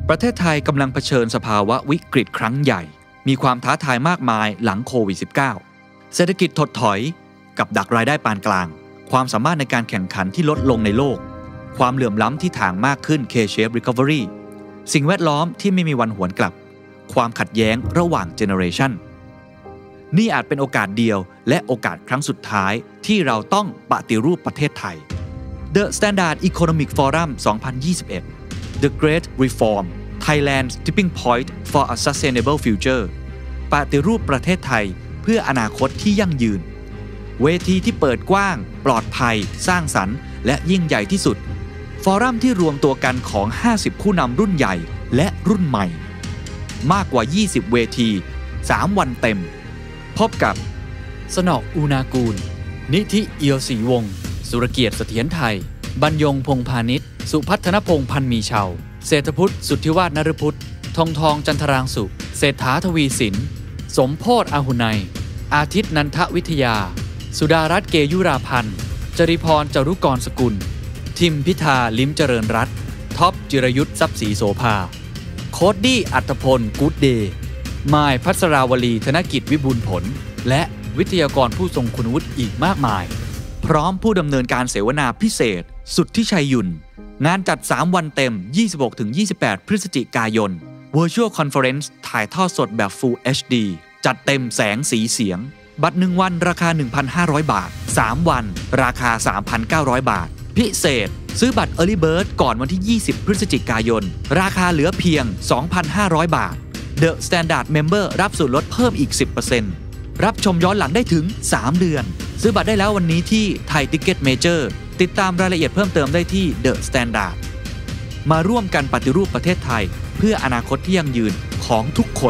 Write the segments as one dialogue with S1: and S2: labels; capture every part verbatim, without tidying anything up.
S1: ประเทศไทยกำลังเผชิญสภาวะวิกฤตครั้งใหญ่มีความท้าทายมากมายหลังโควิด สิบเก้า เศรษฐกิจถดถอยกับดักรายได้ปานกลางความสามารถในการแข่งขันที่ลดลงในโลกความเหลื่อมล้ำที่ถ่างมากขึ้น K-shaped recovery สิ่งแวดล้อมที่ไม่มีวันหวนกลับความขัดแย้งระหว่างเจเนอเรชันนี่อาจเป็นโอกาสเดียวและโอกาสครั้งสุดท้ายที่เราต้องปฏิรูปประเทศไทย The Standard Economic Forum สองพันยี่สิบเอ็ด The Great Reform Thailand's Tipping Point for a Sustainable Future ปฏิรูปประเทศไทยเพื่ออนาคตที่ยั่งยืนเวทีที่เปิดกว้างปลอดภัยสร้างสรรค์และยิ่งใหญ่ที่สุดฟอรัมที่รวมตัวกันของห้าสิบผู้นำรุ่นใหญ่และรุ่นใหม่มากกว่ายี่สิบเวทีสามวันเต็มพบกับสนอกอูนากูลนิธิเอียวศรีวงศ์สุรเกียรติเสถียรไทยบรรยงพงษ์พาณิชย์สุพัฒนพงษ์พันมีเชาเศรษฐพุทธสุทธิวาฒนฤพุทธทองทองจันทรางสุเศรษฐาทวีสินสมโพธิ์อาหุไนอาทิตย์นันทวิทยาสุดารัตน์เกยุราพันธ์จริพรจารุกรสกุลทิมพิธาลิ้มเจริญรัตน์ท็อปจิรยุทธทรัพย์ศรีโสภาโคดดี้อัตพลกู๊ดเดย์มายพัสราวลีธนกิจวิบูลย์ผลและวิทยากรผู้ทรงคุณวุฒิอีกมากมายพร้อมผู้ดำเนินการเสวนาพิเศษสุทธิชัยยุนงานจัดสามวันเต็ม ยี่สิบหกถึงยี่สิบแปด พฤศจิกายน Virtual Conference ถ่ายทอดสดแบบ Full เอช ดี จัดเต็มแสงสีเสียงบัตรหนึ่งวันราคา หนึ่งพันห้าร้อย บาทสามวันราคา สามพันเก้าร้อย บาทพิเศษซื้อบัตร Early Bird ก่อนวันที่ยี่สิบพฤศจิกายนราคาเหลือเพียง สองพันห้าร้อย บาท The Standard Member รับส่วนลดเพิ่มอีก สิบเปอร์เซ็นต์ รับชมย้อนหลังได้ถึงสามเดือนซื้อบัตรได้แล้ววันนี้ที่ Thai Ticket Major ติดตามรายละเอียดเพิ่มเติมได้ที่ The Standard มาร่วมกันปฏิรูปประเทศไทยเพื่ออนาคตที่ยั่งยืนของทุกคน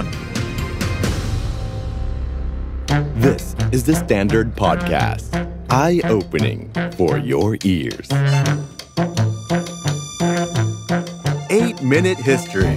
S2: This is the Standard Podcast. Eye-opening for your ears. eight-minute history.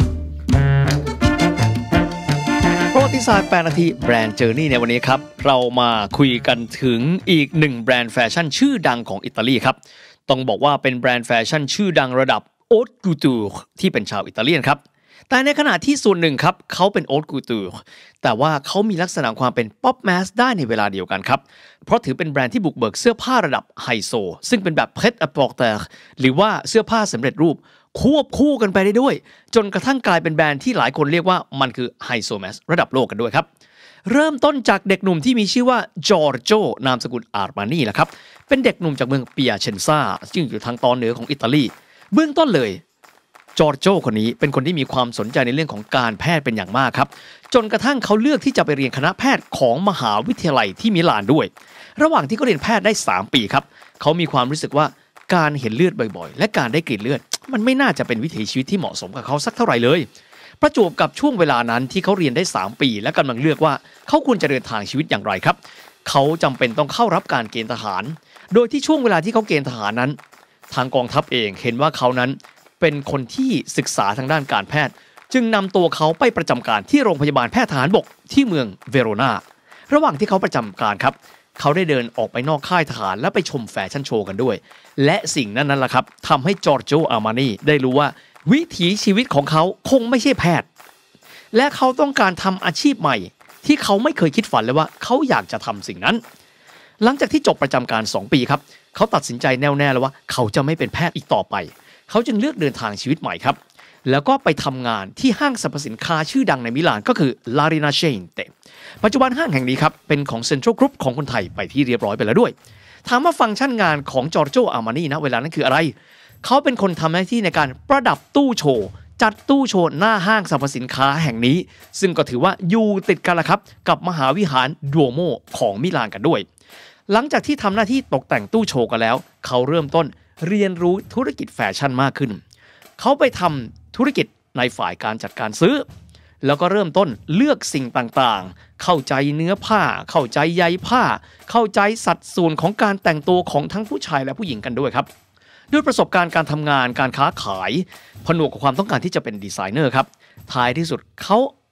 S3: ประวัติศาสตร์แปดนาทีแบรนด์เจอร์นี่ในวันนี้ครับเรามาคุยกันถึงอีกหนึ่งแบรนด์แฟชั่นชื่อดังของอิตาลีครับต้องบอกว่าเป็นแบรนด์แฟชั่นชื่อดังระดับโอ๊ตกูตูร์ที่เป็นชาวอิตาเลียนครับแต่ในขณะที่ส่วนหนึ่งครับเขาเป็นโอ๊ตกูตูร์แต่ว่าเขามีลักษณะความเป็นป๊อปแมสได้ในเวลาเดียวกันครับเพราะถือเป็นแบรนด์ที่บุกเบิกเสื้อผ้าระดับไฮโซซึ่งเป็นแบบเพรสอะปอร์เตอร์หรือว่าเสื้อผ้าสำเร็จรูปควบคู่กันไปได้ด้วยจนกระทั่งกลายเป็นแบรนด์ที่หลายคนเรียกว่ามันคือไฮโซแมสระดับโลกกันด้วยครับเริ่มต้นจากเด็กหนุ่มที่มีชื่อว่าจอร์โจนามสกุลอาร์มานีแหละครับเป็นเด็กหนุ่มจากเมืองเปียเชนซาซึ่งอยู่ทางตอนเหนือของอิตาลีเบื้องต้นเลยจอร์โจคนนี้เป็นคนที่มีความสนใจในเรื่องของการแพทย์เป็นอย่างมากครับจนกระทั่งเขาเลือกที่จะไปเรียนคณะแพทย์ของมหาวิทยาลัยที่มิลานด้วยระหว่างที่เขาเรียนแพทย์ได้สามปีครับเขามีความรู้สึกว่าการเห็นเลือดบ่อยๆและการได้กลิ่นเลือดมันไม่น่าจะเป็นวิถีชีวิตที่เหมาะสมกับเขาสักเท่าไหร่เลยประจวบกับช่วงเวลานั้นที่เขาเรียนได้สามปีและกำลังเลือกว่าเขาควรจะเดินทางชีวิตอย่างไรครับเขาจำเป็นต้องเข้ารับการเกณฑ์ทหารโดยที่ช่วงเวลาที่เขาเกณฑ์ทหารนั้นทางกองทัพเองเห็นว่าเขานั้นเป็นคนที่ศึกษาทางด้านการแพทย์จึงนำตัวเขาไปประจำการที่โรงพยาบาลแพทย์ทหารบกที่เมืองเวโรนาระหว่างที่เขาประจำการครับเขาได้เดินออกไปนอกค่ายทหารและไปชมแฟชั่นโชว์กันด้วยและสิ่งนั้นนั่นแหละครับทำให้จอร์โจอาร์มานีได้รู้ว่าวิถีชีวิตของเขาคงไม่ใช่แพทย์และเขาต้องการทำอาชีพใหม่ที่เขาไม่เคยคิดฝันเลยว่าเขาอยากจะทำสิ่งนั้นหลังจากที่จบประจำการสองปีครับเขาตัดสินใจแน่วแน่แล้วว่าเขาจะไม่เป็นแพทย์อีกต่อไปเขาจึงเลือกเดินทางชีวิตใหม่ครับแล้วก็ไปทำงานที่ห้างสรรพสินค้าชื่อดังในมิลานก็คือ La Rinascente ปัจจุบันห้างแห่งนี้ครับเป็นของ Central Group ของคนไทยไปที่เรียบร้อยไปแล้วด้วยถามว่าฟังก์ชันงานของจอร์โจอาร์มานีนะเวลานั้นคืออะไรเขาเป็นคนทำหน้าที่ในการประดับตู้โชว์จัดตู้โชว์หน้าห้างสรรพสินค้าแห่งนี้ซึ่งก็ถือว่าอยู่ติดกันละครับกับมหาวิหารดูโมของมิลานกันด้วยหลังจากที่ทำหน้าที่ตกแต่งตู้โชว์กันแล้วเขาเริ่มต้นเรียนรู้ธุรกิจแฟชั่นมากขึ้นเขาไปทำธุรกิจในฝ่ายการจัดการซื้อแล้วก็เริ่มต้นเลือกสิ่งต่างๆเข้าใจเนื้อผ้าเข้าใจใยผ้าเข้าใจสัดส่วนของการแต่งตัวของทั้งผู้ชายและผู้หญิงกันด้วยครับด้วยประสบการณ์การทำงานการค้าขายผนวกกับความต้องการที่จะเป็นดีไซเนอร์ครับท้ายที่สุดเขา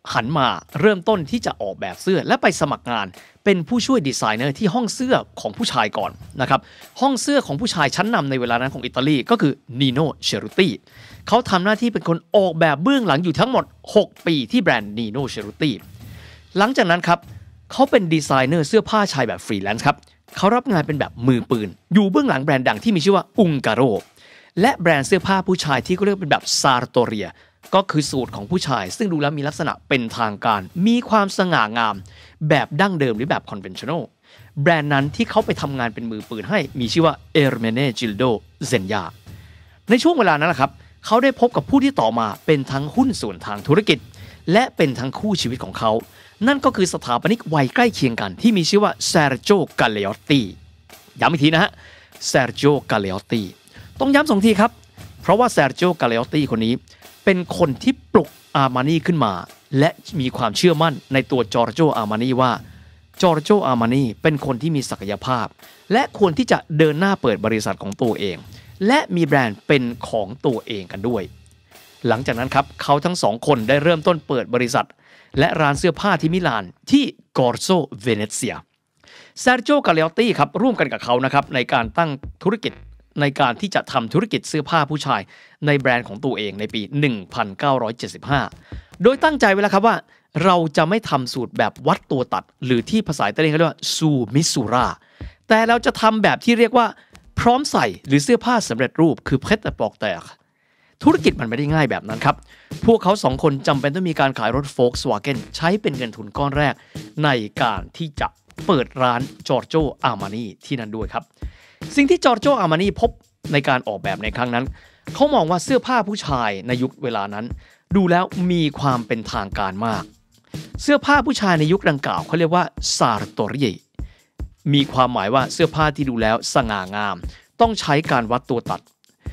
S3: หันมาเริ่มต้นที่จะออกแบบเสื้อและไปสมัครงานเป็นผู้ช่วยดีไซเนอร์ที่ห้องเสื้อของผู้ชายก่อนนะครับห้องเสื้อของผู้ชายชั้นนำในเวลานั้นของอิตาลีก็คือนีโน่เชรูตี้เขาทำหน้าที่เป็นคนออกแบบเบื้องหลังอยู่ทั้งหมดหกปีที่แบรนด์นีโน่เชรูตี้หลังจากนั้นครับเขาเป็นดีไซเนอร์เสื้อผ้าชายแบบฟรีแลนซ์ครับเขารับงานเป็นแบบมือปืนอยู่เบื้องหลังแบรนด์ดังที่มีชื่อว่าอุงการโรและแบรนด์เสื้อผ้าผู้ชายที่เขาเรียกเป็นแบบซาร์โตเรียก็คือสูตรของผู้ชายซึ่งดูแล้วมีลักษณะเป็นทางการมีความสง่างามแบบดั้งเดิมหรือแบบคอนเวนชั่นอลแบรนด์นั้นที่เขาไปทำงานเป็นมือปืนให้มีชื่อว่า Ermenegildo Zegna ในช่วงเวลานั้นแหละครับเขาได้พบกับผู้ที่ต่อมาเป็นทั้งหุ้นส่วนทางธุรกิจและเป็นทั้งคู่ชีวิตของเขานั่นก็คือสถาปนิกวัยใกล้เคียงกันที่มีชื่อว่า Sergio Galeotti ย้ำอีกทีนะฮะ Sergio Galeotti ต้องย้ำสองทีครับเพราะว่า Sergio Galeotti คนนี้เป็นคนที่ปลุกอาร์มานีขึ้นมาและมีความเชื่อมั่นในตัวจอร์โจอาร์มานีว่าจอร์โจอาร์มานีเป็นคนที่มีศักยภาพและควรที่จะเดินหน้าเปิดบริษัทของตัวเองและมีแบรนด์เป็นของตัวเองกันด้วยหลังจากนั้นครับเขาทั้งสองคนได้เริ่มต้นเปิดบริษัทและร้านเสื้อผ้าที่มิลานที่กอร์โซเวเนเซียเซอร์โจ กาเลอตตี้ครับร่วมกันกับเขานะครับในการตั้งธุรกิจในการที่จะทำธุรกิจเสื้อผ้าผู้ชายในแบรนด์ของตัวเองในปีหนึ่งพันเก้าร้อยเจ็ดสิบห้าโดยตั้งใจไว้แล้วครับว่าเราจะไม่ทำสูตรแบบวัดตัวตัดหรือที่ภาษาอิตาเลียนเขาเรียกว่าซูมิซูราแต่เราจะทำแบบที่เรียกว่าพร้อมใส่หรือเสื้อผ้าสำเร็จรูปคือเพรตปอกแตกธุรกิจมันไม่ได้ง่ายแบบนั้นครับพวกเขาสองคนจำเป็นต้องมีการขายรถ Volkswagen ใช้เป็นเงินทุนก้อนแรกในการที่จะเปิดร้านจอร์โจ อาร์มานีที่นั่นด้วยครับสิ่งที่จอร์โจ อาร์มานีพบในการออกแบบในครั้งนั้นเขามองว่าเสื้อผ้าผู้ชายในยุคเวลานั้นดูแล้วมีความเป็นทางการมากเสื้อผ้าผู้ชายในยุคดังกล่าวเขาเรียกว่าซาร์โตเรียมีความหมายว่าเสื้อผ้าที่ดูแล้วสง่างามต้องใช้การวัดตัวตัด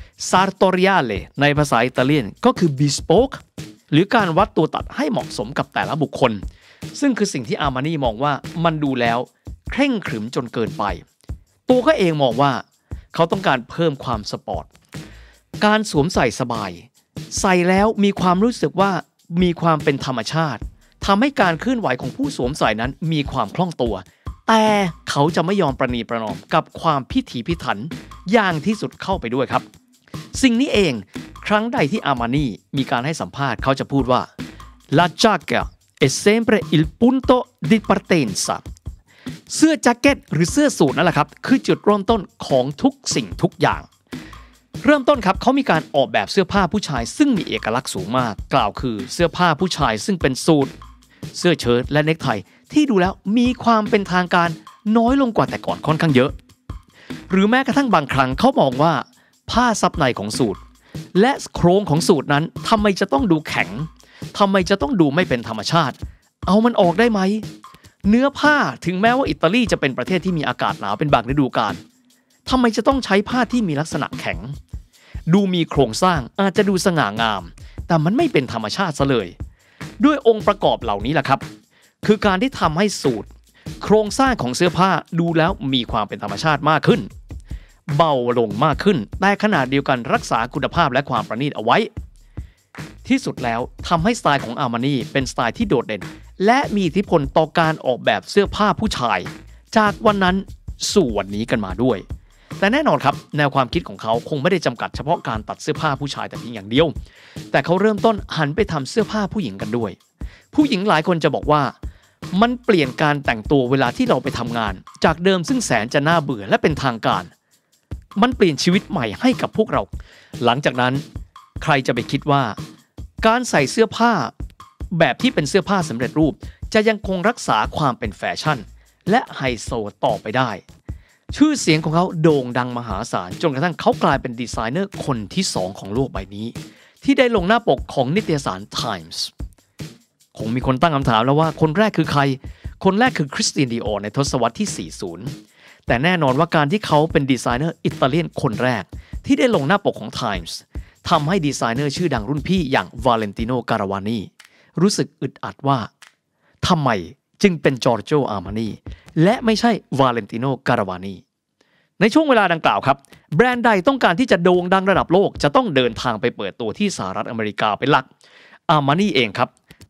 S3: sartoriale ในภาษาอิตาเลียนก็คือ bespoke หรือการวัดตัวตัดให้เหมาะสมกับแต่ละบุคคลซึ่งคือสิ่งที่อาร์มานีมองว่ามันดูแล้วเคร่งขรึมจนเกินไปตัวเขาเองมองว่าเขาต้องการเพิ่มความสปอร์ตการสวมใส่สบายใส่แล้วมีความรู้สึกว่ามีความเป็นธรรมชาติทำให้การเคลื่อนไหวของผู้สวมใส่นั้นมีความคล่องตัวแต่เขาจะไม่ยอมประนีประนอมกับความพิถีพิถันอย่างที่สุดเข้าไปด้วยครับสิ่งนี้เองครั้งใดที่อาร์มานีมีการให้สัมภาษณ์เขาจะพูดว่า La giacca è sempre il punto di partenza เสื้อแจ็คเก็ตหรือเสื้อสูทนั่นแหละครับคือจุดเริ่มต้นของทุกสิ่งทุกอย่างเริ่มต้นครับเขามีการออกแบบเสื้อผ้าผู้ชายซึ่งมีเอกลักษณ์สูงมากกล่าวคือเสื้อผ้าผู้ชายซึ่งเป็นสูทเสื้อเชิ้ตและเนคไทที่ดูแล้วมีความเป็นทางการน้อยลงกว่าแต่ก่อนค่อนข้างเยอะหรือแม้กระทั่งบางครั้งเขามองว่าผ้าซับในของสูทและโครงของสูทนั้นทำไมจะต้องดูแข็งทำไมจะต้องดูไม่เป็นธรรมชาติเอามันออกได้ไหมเนื้อผ้าถึงแม้ว่าอิตาลีจะเป็นประเทศที่มีอากาศหนาวเป็นบางฤดูกาลทำไมจะต้องใช้ผ้าที่มีลักษณะแข็งดูมีโครงสร้างอาจจะดูสง่างามแต่มันไม่เป็นธรรมชาติซะเลยด้วยองค์ประกอบเหล่านี้แหละครับคือการที่ทำให้สูทโครงสร้างของเสื้อผ้าดูแล้วมีความเป็นธรรมชาติมากขึ้นเบาลงมากขึ้นแต่ขนาดเดียวกันรักษาคุณภาพและความประณีตเอาไว้ที่สุดแล้วทำให้สไตล์ของอาร์มานีเป็นสไตล์ที่โดดเด่นและมีอิทธิพลต่อการออกแบบเสื้อผ้าผู้ชายจากวันนั้นสู่วันนี้กันมาด้วยแต่แน่นอนครับแนวความคิดของเขาคงไม่ได้จำกัดเฉพาะการตัดเสื้อผ้าผู้ชายแต่เพียงอย่างเดียวแต่เขาเริ่มต้นหันไปทำเสื้อผ้าผู้หญิงกันด้วยผู้หญิงหลายคนจะบอกว่ามันเปลี่ยนการแต่งตัวเวลาที่เราไปทำงานจากเดิมซึ่งแสนจะน่าเบื่อและเป็นทางการมันเปลี่ยนชีวิตใหม่ให้กับพวกเราหลังจากนั้นใครจะไปคิดว่าการใส่เสื้อผ้าแบบที่เป็นเสื้อผ้าสำเร็จรูปจะยังคงรักษาความเป็นแฟชั่นและไฮโซต่อไปได้ชื่อเสียงของเขาโด่งดังมหาศาลจนกระทั่งเขากลายเป็นดีไซเนอร์คนที่สองของโลกใบนี้ที่ได้ลงหน้าปกของนิตยสาร Times คงมีคนตั้งคำถามแล้วว่าคนแรกคือใครคนแรกคือคริสติน ดีออร์ในทศวรรษที่สี่สิบแต่แน่นอนว่าการที่เขาเป็นดีไซเนอร์อิตาเลียนคนแรกที่ได้ลงหน้าปกของ Times ทำให้ดีไซเนอร์ชื่อดังรุ่นพี่อย่างวาเลนติโน การาวานีรู้สึกอึดอัดว่าทำไมจึงเป็นจอร์โจ อาร์มานีและไม่ใช่วาเลนติโน การาวานีในช่วงเวลาดังกล่าวครับแบรนด์ใดต้องการที่จะโด่งดังระดับโลกจะต้องเดินทางไปเปิดตัวที่สหรัฐอเมริกาเป็นหลักอาร์มานีเองครับ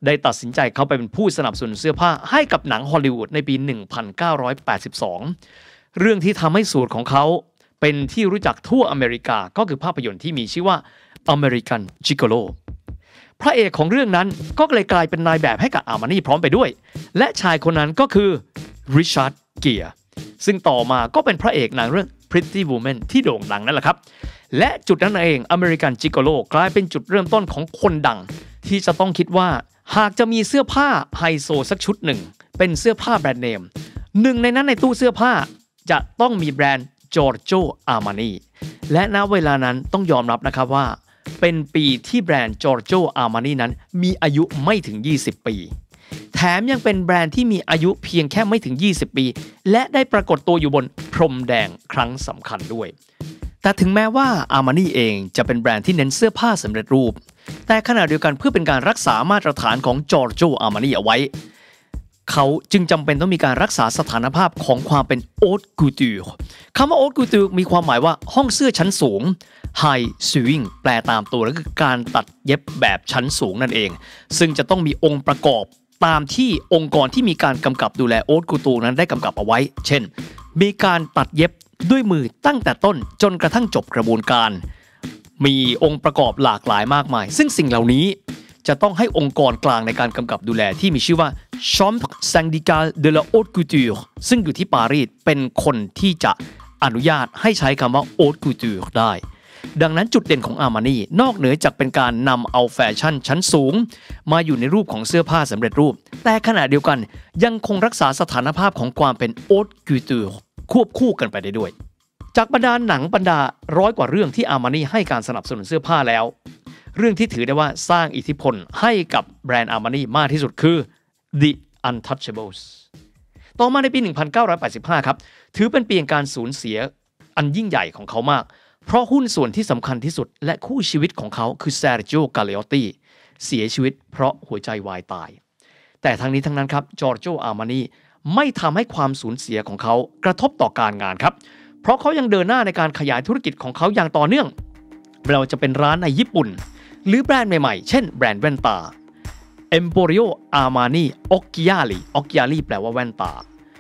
S3: ได้ตัดสินใจเข้าไปเป็นผู้สนับสนุนเสื้อผ้าให้กับหนังฮอลลีวูดในปีหนึ่งพันเก้าร้อยแปดสิบสองเรื่องที่ทำให้สูตรของเขาเป็นที่รู้จักทั่วอเมริกาก็คือภาพยนตร์ที่มีชื่อว่า American Gigolo พระเอกของเรื่องนั้นก็เลยกลายเป็นนายแบบให้กับอาร์มานีพร้อมไปด้วยและชายคนนั้นก็คือริชาร์ดเกียร์ซึ่งต่อมาก็เป็นพระเอกหนังเรื่อง Pretty Woman ที่โด่งดังนั่นแหละครับและจุดนั้นเอง American Gigolo กลายเป็นจุดเริ่มต้นของคนดังที่จะต้องคิดว่าหากจะมีเสื้อผ้าไฮโซสักชุดหนึ่งเป็นเสื้อผ้าแบรนด์เนมหนึ่งในนั้นในตู้เสื้อผ้าจะต้องมีแบรนด์ Giorgio Armani และณเวลานั้นต้องยอมรับนะครับว่าเป็นปีที่แบรนด์ Giorgio Armani นั้นมีอายุไม่ถึงยี่สิบปีแถมยังเป็นแบรนด์ที่มีอายุเพียงแค่ไม่ถึงยี่สิบปีและได้ปรากฏตัวอยู่บนพรมแดงครั้งสำคัญด้วยแต่ถึงแม้ว่า Armani เองจะเป็นแบรนด์ที่เน้นเสื้อผ้าสำเร็จรูปแต่ขณะเดียวกันเพื่อเป็นการรักษามาตรฐานของ Giorgio Armani เอาไว้เขาจึงจำเป็นต้องมีการรักษาสถานภาพของความเป็น Haute Couture คำว่า Haute Couture มีความหมายว่าห้องเสื้อชั้นสูง High Sewing แปลตามตัวก็คือการตัดเย็บแบบชั้นสูงนั่นเองซึ่งจะต้องมีองค์ประกอบตามที่องค์กรที่มีการกำกับดูแล Haute Couture นั้นได้กำกับเอาไว้เช่นมีการตัดเย็บด้วยมือตั้งแต่ต้นจนกระทั่งจบกระบวนการมีองค์ประกอบหลากหลายมากมายซึ่งสิ่งเหล่านี้จะต้องให้องค์กรกลางในการกำกับดูแลที่มีชื่อว่า Chambre Syndicale de la Haute Couture ซึ่งอยู่ที่ปารีสเป็นคนที่จะอนุญาตให้ใช้คำว่า Haute Couture ได้ดังนั้นจุดเด่นของ Armani นอกเหนือจากเป็นการนำเอาแฟชั่นชั้นสูงมาอยู่ในรูปของเสื้อผ้าสำเร็จรูปแต่ขณะเดียวกันยังคงรักษาสถานภาพของความเป็น Haute Couture ควบคู่กันไปได้ด้วยจากบรรดาหนังบรรดาร้อยกว่าเรื่องที่ Armani ให้การสนับสนุนเสื้อผ้าแล้วเรื่องที่ถือได้ว่าสร้างอิทธิพลให้กับแบรนด์ Armani มากที่สุดคือ The Untouchables ต่อมาในปีหนึ่งพันเก้าร้อยแปดสิบห้าครับถือเป็นปีแห่งการสูญเสียอันยิ่งใหญ่ของเขามากเพราะหุ้นส่วนที่สำคัญที่สุดและคู่ชีวิตของเขาคือ Sergio Galeotti เสียชีวิตเพราะหัวใจวายตายแต่ทั้งนี้ทั้งนั้นครับ Giorgio Armani ไม่ทำให้ความสูญเสียของเขากระทบต่อการงานครับเพราะเขายังเดินหน้าในการขยายธุรกิจของเขาอย่างต่อเนื่องเราจะเป็นร้านในญี่ปุ่นหรือแบรนด์ใหม่ๆเช่นแบรนด์แว่นตา Emporio Armani Occhiali Occhiali แปลว่าแว่นตา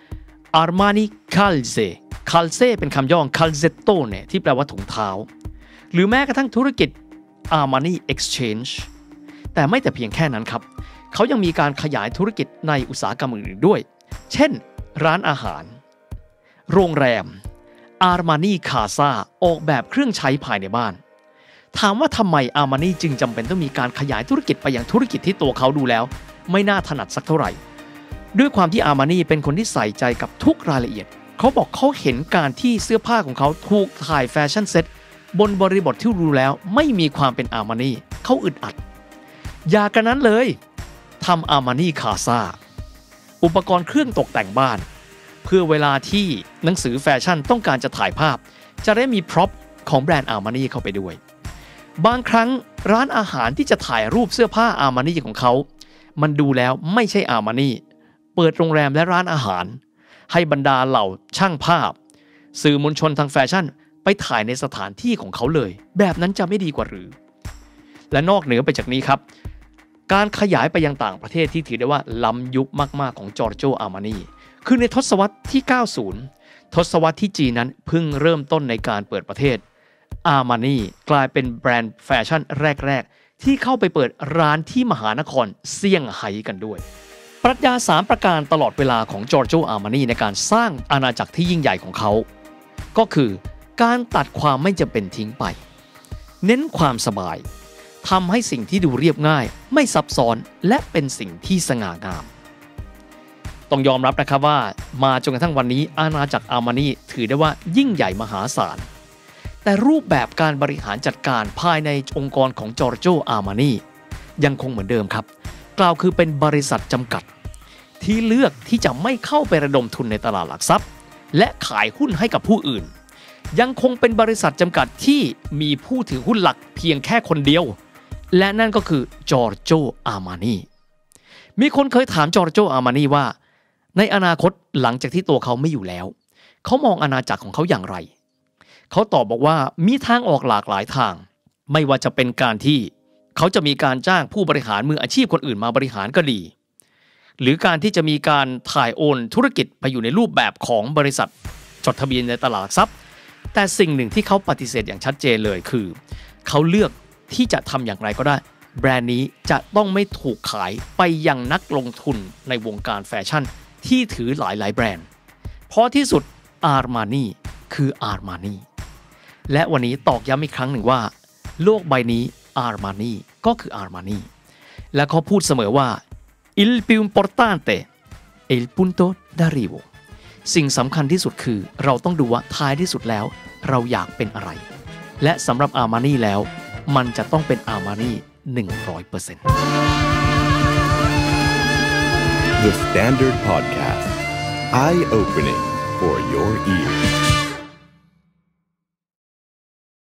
S3: Armani Calze Calze เป็นคำย่อ Calzetto เนี่ยที่แปลว่าถุงเท้าหรือแม้กระทั่งธุรกิจ Armani Exchange แต่ไม่แต่เพียงแค่นั้นครับเขายังมีการขยายธุรกิจในอุตสาหกรรมอื่นๆด้วยเช่นร้านอาหารโรงแรม Armani Casa ออกแบบเครื่องใช้ภายในบ้านถามว่าทำไม Armani จึงจำเป็นต้องมีการขยายธุรกิจไปยังธุรกิจที่ตัวเขาดูแล้วไม่น่าถนัดสักเท่าไหร่ด้วยความที่ Armani เป็นคนที่ใส่ใจกับทุกรายละเอียดเขาบอกเขาเห็นการที่เสื้อผ้าของเขาถูกถ่ายแฟชั่นเซ็ตบนบริบทที่รู้แล้วไม่มีความเป็น Armani เขาอึดอัดอย่ากันนั้นเลยทำ Armani Casa อุปกรณ์เครื่องตกแต่งบ้านเพื่อเวลาที่หนังสือแฟชั่นต้องการจะถ่ายภาพจะได้มีพร็อพของแบรนด์ Armani เข้าไปด้วยบางครั้งร้านอาหารที่จะถ่ายรูปเสื้อผ้า Armani ของเขามันดูแล้วไม่ใช่ Armani เปิดโรงแรมและร้านอาหารให้บรรดาเหล่าช่างภาพสื่อมวลชนทางแฟชั่นไปถ่ายในสถานที่ของเขาเลยแบบนั้นจะไม่ดีกว่าหรือและนอกเหนือไปจากนี้ครับการขยายไปยังต่างประเทศที่ถือได้ว่าล้ำยุคมากๆของ Giorgio Armani คือในทศวรรษที่เก้าสิบทศวรรษที่จีนนั้นเพิ่งเริ่มต้นในการเปิดประเทศ Armani กลายเป็นแบรนด์แฟชั่นแรกๆที่เข้าไปเปิดร้านที่มหานครเซี่ยงไฮ้กันด้วยปรัชญาสามประการตลอดเวลาของ Giorgio Armani ในการสร้างอาณาจักรที่ยิ่งใหญ่ของเขาก็คือการตัดความไม่จำเป็นทิ้งไปเน้นความสบายทำให้สิ่งที่ดูเรียบง่ายไม่ซับซ้อนและเป็นสิ่งที่สง่างามต้องยอมรับนะครับว่ามาจนกระทั่งวันนี้อาณาจักร Armani ถือได้ว่ายิ่งใหญ่มหาศาลแต่รูปแบบการบริหารจัดการภายในองค์กรของ Giorgio Armani ยังคงเหมือนเดิมครับกล่าวคือเป็นบริษัทจำกัดที่เลือกที่จะไม่เข้าไประดมทุนในตลาดหลักทรัพย์และขายหุ้นให้กับผู้อื่นยังคงเป็นบริษัทจำกัดที่มีผู้ถือหุ้นหลักเพียงแค่คนเดียวและนั่นก็คือ Giorgio Armani มีคนเคยถาม Giorgio Armani ว่าในอนาคตหลังจากที่ตัวเขาไม่อยู่แล้วเขามองอาณาจักรของเขาอย่างไรเขาตอบบอกว่ามีทางออกหลากหลายทางไม่ว่าจะเป็นการที่เขาจะมีการจ้างผู้บริหารมืออาชีพคนอื่นมาบริหารก็ดีหรือการที่จะมีการถ่ายโอนธุรกิจไปอยู่ในรูปแบบของบริษัทจดทะเบียนในตลาดหลักทรัพย์แต่สิ่งหนึ่งที่เขาปฏิเสธอย่างชัดเจนเลยคือเขาเลือกที่จะทำอย่างไรก็ได้แบรนด์นี้จะต้องไม่ถูกขายไปยังนักลงทุนในวงการแฟชั่นที่ถือหลายๆแบรนด์เพราะที่สุด Armani คือ Armani และวันนี้ตอกย้ำอีกครั้งหนึ่งว่าโลกใบนี้ Armani ก็คือ Armani และเขาพูดเสมอว่า il più importante è il punto d'arrivo สิ่งสำคัญที่สุดคือเราต้องดูว่าท้ายที่สุดแล้วเราอยากเป็นอะไรและสำหรับ Armani แล้วมันจะต้องเป็น Armani หนึ่งร้อยเปอร์เซ็นต์
S2: The Standard Podcast Eye Opening for your ears